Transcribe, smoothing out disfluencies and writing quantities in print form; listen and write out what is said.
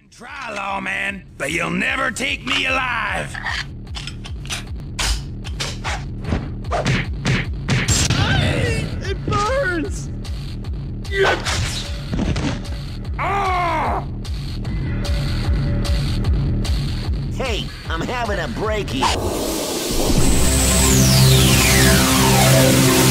Try, lawman, but you'll never take me alive. It burns! Oh! Hey, I'm having a break here.